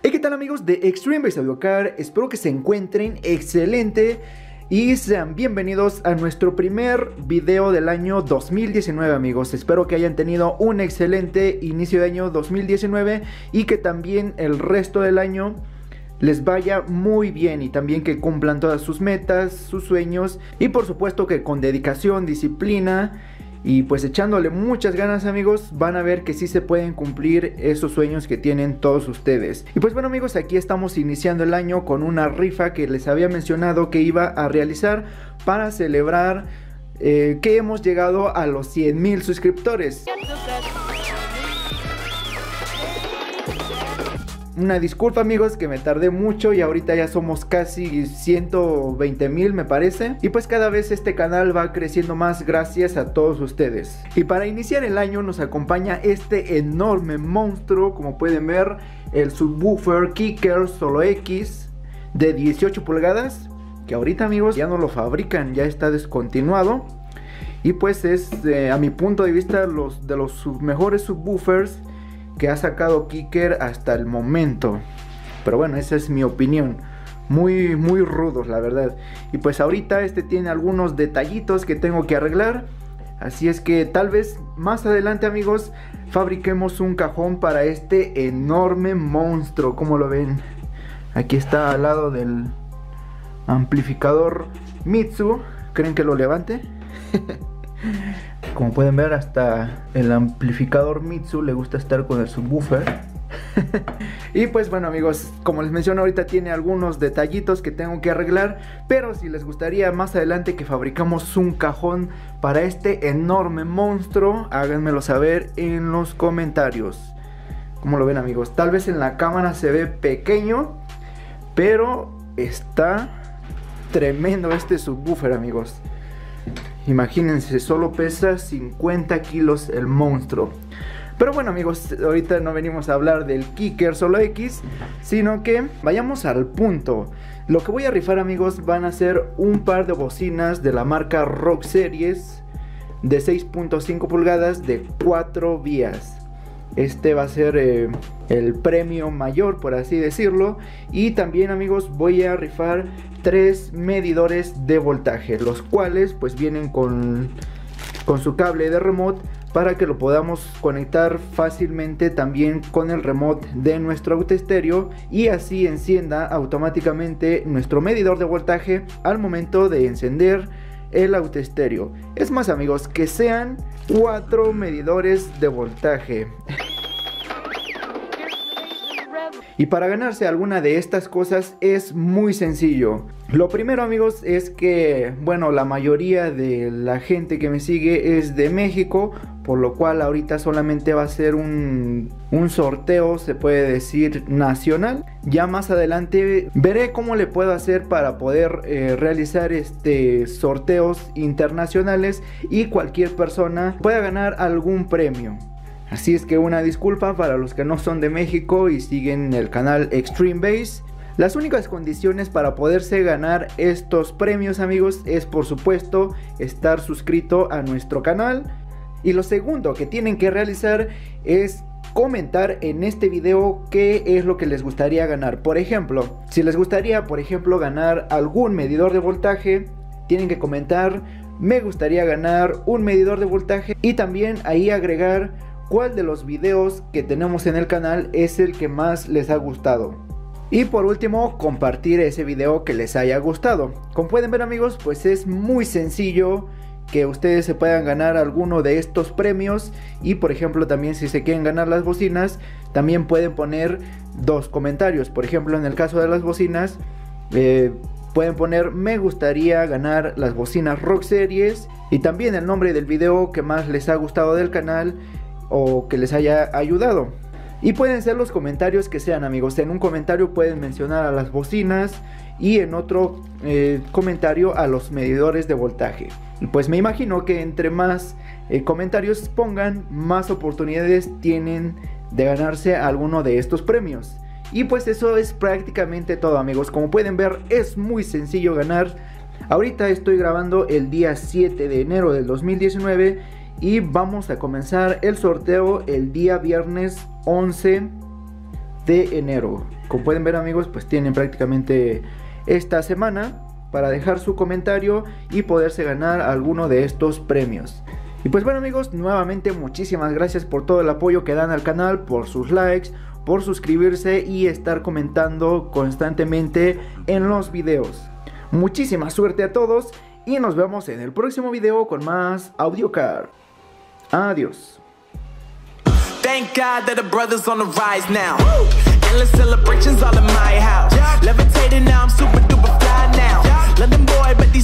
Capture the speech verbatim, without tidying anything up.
Hey, ¿qué tal amigos de Extreme Base Audio Car? Espero que se encuentren excelente y sean bienvenidos a nuestro primer video del año dos mil diecinueve, amigos. Espero que hayan tenido un excelente inicio de año dos mil diecinueve y que también el resto del año les vaya muy bien y también que cumplan todas sus metas, sus sueños y por supuesto que con dedicación, disciplina y pues echándole muchas ganas, amigos, van a ver que sí se pueden cumplir esos sueños que tienen todos ustedes. Y pues bueno, amigos, aquí estamos iniciando el año con una rifa que les había mencionado que iba a realizar para celebrar eh, que hemos llegado a los cien mil suscriptores. Una disculpa, amigos, que me tardé mucho y ahorita ya somos casi ciento veinte mil, me parece. Y pues cada vez este canal va creciendo más gracias a todos ustedes. Y para iniciar el año nos acompaña este enorme monstruo, como pueden ver, el subwoofer Kicker Solo X de dieciocho pulgadas, que ahorita, amigos, ya no lo fabrican, ya está descontinuado. Y pues es, eh, a mi punto de vista, los de los sub mejores subwoofers que ha sacado Kicker hasta el momento. Pero bueno, esa es mi opinión. Muy, muy rudos, la verdad. Y pues ahorita este tiene algunos detallitos que tengo que arreglar. Así es que tal vez más adelante, amigos, fabriquemos un cajón para este enorme monstruo. Como lo ven, aquí está al lado del amplificador Mitsu. ¿Creen que lo levante? Como pueden ver, hasta el amplificador Mitsu le gusta estar con el subwoofer. Y pues bueno, amigos, como les menciono, ahorita tiene algunos detallitos que tengo que arreglar. Pero si les gustaría más adelante que fabricamos un cajón para este enorme monstruo, háganmelo saber en los comentarios. Como lo ven, amigos, tal vez en la cámara se ve pequeño, pero está tremendo este subwoofer, amigos. Imagínense, solo pesa cincuenta kilos el monstruo. Pero bueno, amigos, ahorita no venimos a hablar del Kicker Solo X, sino que vayamos al punto. Lo que voy a rifar, amigos, van a ser un par de bocinas de la marca Rock Series de seis punto cinco pulgadas de cuatro vías. Este va a ser eh, el premio mayor, por así decirlo. Y también, amigos, voy a rifar tres medidores de voltaje, los cuales pues vienen con, con su cable de remote para que lo podamos conectar fácilmente también con el remote de nuestro autoestéreo y así encienda automáticamente nuestro medidor de voltaje al momento de encender el autoestéreo. Es más, amigos, que sean cuatro medidores de voltaje. Y para ganarse alguna de estas cosas es muy sencillo. Lo primero, amigos, es que, bueno, la mayoría de la gente que me sigue es de México, por lo cual ahorita solamente va a ser un, un sorteo, se puede decir, nacional. Ya más adelante veré cómo le puedo hacer para poder eh, realizar este sorteos internacionales y cualquier persona pueda ganar algún premio. Así es que una disculpa para los que no son de México y siguen el canal Extreme Base. Las únicas condiciones para poderse ganar estos premios, amigos, es por supuesto estar suscrito a nuestro canal. Y lo segundo que tienen que realizar es comentar en este video qué es lo que les gustaría ganar. Por ejemplo, si les gustaría, por ejemplo, ganar algún medidor de voltaje, tienen que comentar: me gustaría ganar un medidor de voltaje, y también ahí agregar cuál de los videos que tenemos en el canal es el que más les ha gustado. Y por último, compartir ese video que les haya gustado. Como pueden ver, amigos, pues es muy sencillo que ustedes se puedan ganar alguno de estos premios. Y por ejemplo, también si se quieren ganar las bocinas, también pueden poner dos comentarios. Por ejemplo, en el caso de las bocinas, eh, pueden poner: me gustaría ganar las bocinas Rock Series, y también el nombre del video que más les ha gustado del canal o que les haya ayudado. Y pueden ser los comentarios que sean, amigos. En un comentario pueden mencionar a las bocinas y en otro eh, comentario a los medidores de voltaje. Y pues me imagino que entre más eh, comentarios pongan, más oportunidades tienen de ganarse alguno de estos premios. Y pues eso es prácticamente todo, amigos. Como pueden ver, es muy sencillo ganar. Ahorita estoy grabando el día siete de enero del dos mil diecinueve y vamos a comenzar el sorteo el día viernes once de enero. Como pueden ver, amigos, pues tienen prácticamente esta semana para dejar su comentario y poderse ganar alguno de estos premios. Y pues bueno, amigos, nuevamente muchísimas gracias por todo el apoyo que dan al canal, por sus likes, por suscribirse y estar comentando constantemente en los videos. Muchísima suerte a todos y nos vemos en el próximo video con más AudioCar. Adiós. Thank God that the brothers on the rise now. Woo! Endless celebrations all in my house. Yeah. Levitating now, I'm super duper fly now. Yeah. London boy, but